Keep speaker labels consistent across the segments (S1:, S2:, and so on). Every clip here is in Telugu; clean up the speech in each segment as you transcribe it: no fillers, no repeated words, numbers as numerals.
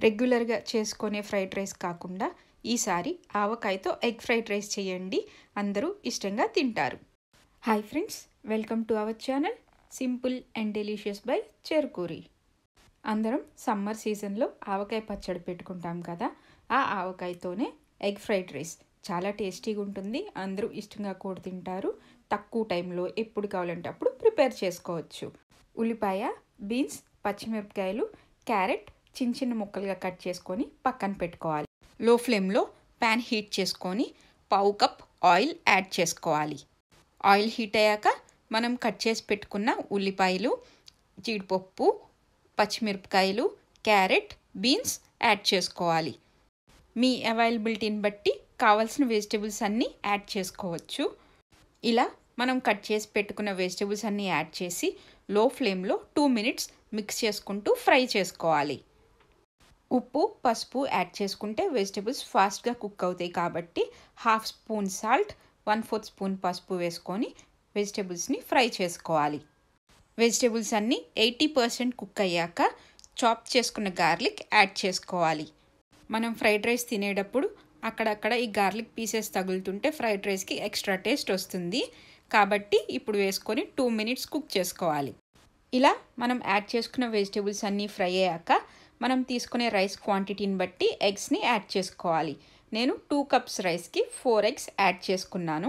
S1: రెగ్యులర్గా చేసుకునే ఫ్రైడ్ రైస్ కాకుండా ఈసారి ఆవకాయతో ఎగ్ ఫ్రైడ్ రైస్ చేయండి. అందరూ ఇష్టంగా తింటారు. Hi friends, welcome to our channel simple and delicious by Cherukuri. అందరం సమ్మర్ సీజన్లో ఆవకాయ పచ్చడి పెట్టుకుంటాం కదా, ఆ ఆవకాయతోనే ఎగ్ ఫ్రైడ్ రైస్ చాలా టేస్టీగా ఉంటుంది. అందరూ ఇష్టంగా కూడా తింటారు. తక్కువ టైంలో ఎప్పుడు కావాలంటే అప్పుడు ప్రిపేర్ చేసుకోవచ్చు. ఉల్లిపాయ, బీన్స్, పచ్చిమిరపకాయలు, క్యారెట్ చిన్న చిన్న ముక్కలుగా కట్ చేసుకొని పక్కన పెట్టుకోవాలి. లో ఫ్లేమ్లో ప్యాన్ హీట్ చేసుకొని పావు కప్ ఆయిల్ యాడ్ చేసుకోవాలి. ఆయిల్ హీట్ అయ్యాక మనం కట్ చేసి పెట్టుకున్న ఉల్లిపాయలు, జీడిపప్పు, పచ్చిమిరపకాయలు, క్యారెట్, బీన్స్ యాడ్ చేసుకోవాలి. మీ అవైలబిలిటీని బట్టి కావాల్సిన వెజిటేబుల్స్ అన్నీ యాడ్ చేసుకోవచ్చు. ఇలా మనం కట్ చేసి పెట్టుకున్న వెజిటేబుల్స్ అన్నీ యాడ్ చేసి లో ఫ్లేమ్లో 2 minutes మిక్స్ చేసుకుంటూ ఫ్రై చేసుకోవాలి. ఉప్పు, పసుపు యాడ్ చేసుకుంటే వెజిటేబుల్స్ ఫాస్ట్గా కుక్ అవుతాయి కాబట్టి 1/2 స్పూన్ సాల్ట్, 1/4 స్పూన్ పసుపు వేసుకొని వెజిటేబుల్స్ని ఫ్రై చేసుకోవాలి. వెజిటేబుల్స్ అన్నీ 80% కుక్ అయ్యాక చాప్ చేసుకున్న గార్లిక్ యాడ్ చేసుకోవాలి. మనం ఫ్రైడ్ రైస్ తినేటప్పుడు అక్కడక్కడ ఈ గార్లిక్ పీసెస్ తగులుతుంటే ఫ్రైడ్ రైస్కి ఎక్స్ట్రా టేస్ట్ వస్తుంది. కాబట్టి ఇప్పుడు వేసుకొని 2 minutes కుక్ చేసుకోవాలి. ఇలా మనం యాడ్ చేసుకున్న వెజిటేబుల్స్ అన్నీ ఫ్రై అయ్యాక మనం తీసుకునే రైస్ క్వాంటిటీని బట్టి ఎగ్స్ని యాడ్ చేసుకోవాలి. నేను 2 cups రైస్కి 4 eggs యాడ్ చేసుకున్నాను.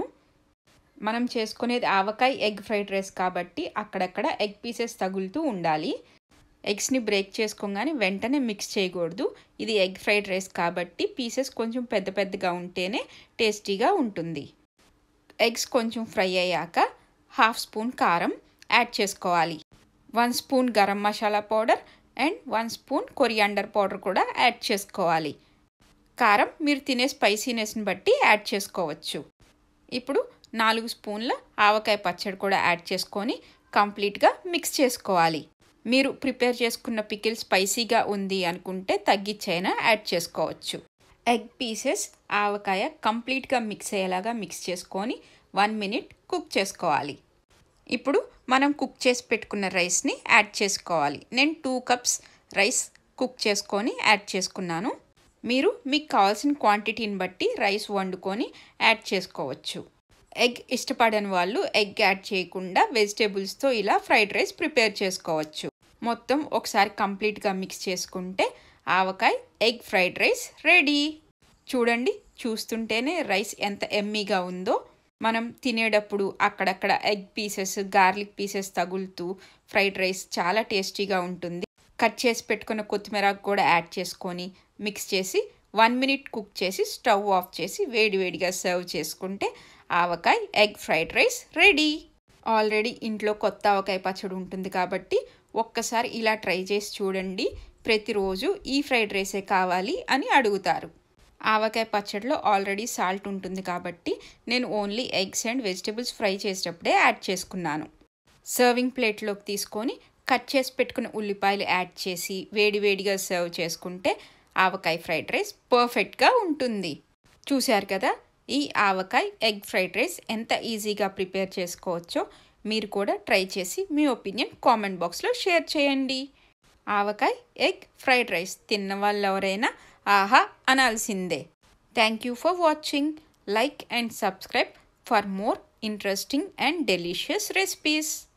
S1: మనం చేసుకునేది ఆవకాయ ఎగ్ ఫ్రైడ్ రైస్ కాబట్టి అక్కడక్కడ ఎగ్ పీసెస్ తగులుతూ ఉండాలి. ఎగ్స్ని బ్రేక్ చేసుకోగానే వెంటనే మిక్స్ చేయకూడదు. ఇది ఎగ్ ఫ్రైడ్ రైస్ కాబట్టి పీసెస్ కొంచెం పెద్ద పెద్దగా ఉంటేనే టేస్టీగా ఉంటుంది. ఎగ్స్ కొంచెం ఫ్రై అయ్యాక 1/2 స్పూన్ కారం యాడ్ చేసుకోవాలి. 1 spoon garam masala powder and 1 spoon coriander powder కూడా యాడ్ చేసుకోవాలి. కారం మీరు తినే స్పైసీనెస్ని బట్టి యాడ్ చేసుకోవచ్చు. ఇప్పుడు 4 స్పూన్ల ఆవకాయ పచ్చడి కూడా యాడ్ చేసుకొని కంప్లీట్గా మిక్స్ చేసుకోవాలి. మీరు ప్రిపేర్ చేసుకున్న పికిల్ స్పైసీగా ఉంది అనుకుంటే తగ్గించైనా యాడ్ చేసుకోవచ్చు. ఎగ్ పీసెస్, ఆవకాయ కంప్లీట్గా మిక్స్ అయ్యేలాగా మిక్స్ చేసుకొని 1 minute కుక్ చేసుకోవాలి. ఇప్పుడు మనం కుక్ చేసి పెట్టుకున్న రైస్ని యాడ్ చేసుకోవాలి. నేను 2 cups రైస్ కుక్ చేసుకొని యాడ్ చేసుకున్నాను. మీరు మీకు కావాల్సిన క్వాంటిటీని బట్టి రైస్ వండుకొని యాడ్ చేసుకోవచ్చు. ఎగ్ ఇష్టపడని వాళ్ళు ఎగ్ యాడ్ చేయకుండా వెజిటేబుల్స్తో ఇలా ఫ్రైడ్ రైస్ ప్రిపేర్ చేసుకోవచ్చు. మొత్తం ఒకసారి కంప్లీట్గా మిక్స్ చేసుకుంటే avakaya egg fried rice ready. చూడండి, చూస్తుంటేనే రైస్ ఎంత ఎమ్మీగా ఉందో. మనం తినేటప్పుడు అక్కడక్కడ ఎగ్ పీసెస్, గార్లిక్ పీసెస్ తగులుతూ ఫ్రైడ్ రైస్ చాలా టేస్టీగా ఉంటుంది. కట్ చేసి పెట్టుకున్న కొత్తిమీర కూడా యాడ్ చేసుకొని మిక్స్ చేసి 1 minute కుక్ చేసి స్టవ్ ఆఫ్ చేసి వేడివేడిగా సర్వ్ చేసుకుంటే avakaya egg fried rice ready. Already ఇంట్లో కొత్త ఆవకాయ పచ్చడి ఉంటుంది కాబట్టి ఒక్కసారి ఇలా ట్రై చేసి చూడండి. ప్రతిరోజు ఈ ఫ్రైడ్ రైసే కావాలి అని అడుగుతారు. ఆవకాయ పచ్చడిలో ఆల్రెడీ సాల్ట్ ఉంటుంది కాబట్టి నేను only eggs and vegetables fry చేసేటప్పుడే యాడ్ చేసుకున్నాను. సర్వింగ్ ప్లేట్లోకి తీసుకొని కట్ చేసి పెట్టుకున్న ఉల్లిపాయలు యాడ్ చేసి వేడివేడిగా సర్వ్ చేసుకుంటే ఆవకాయ ఫ్రైడ్ రైస్ పర్ఫెక్ట్గా ఉంటుంది. చూశారు కదా, ఈ ఆవకాయ ఎగ్ ఫ్రైడ్ రైస్ ఎంత ఈజీగా ప్రిపేర్ చేసుకోవచ్చో. మీరు కూడా ట్రై చేసి మీ ఒపీనియన్ కామెంట్ బాక్స్లో షేర్ చేయండి. ఆవకాయ ఎగ్ ఫ్రైడ్ రైస్ తిన్న వాళ్ళు ఎవరైనా ఆహా అనాల్సిందే. Thank you for watching. Like and subscribe for more interesting and delicious recipes.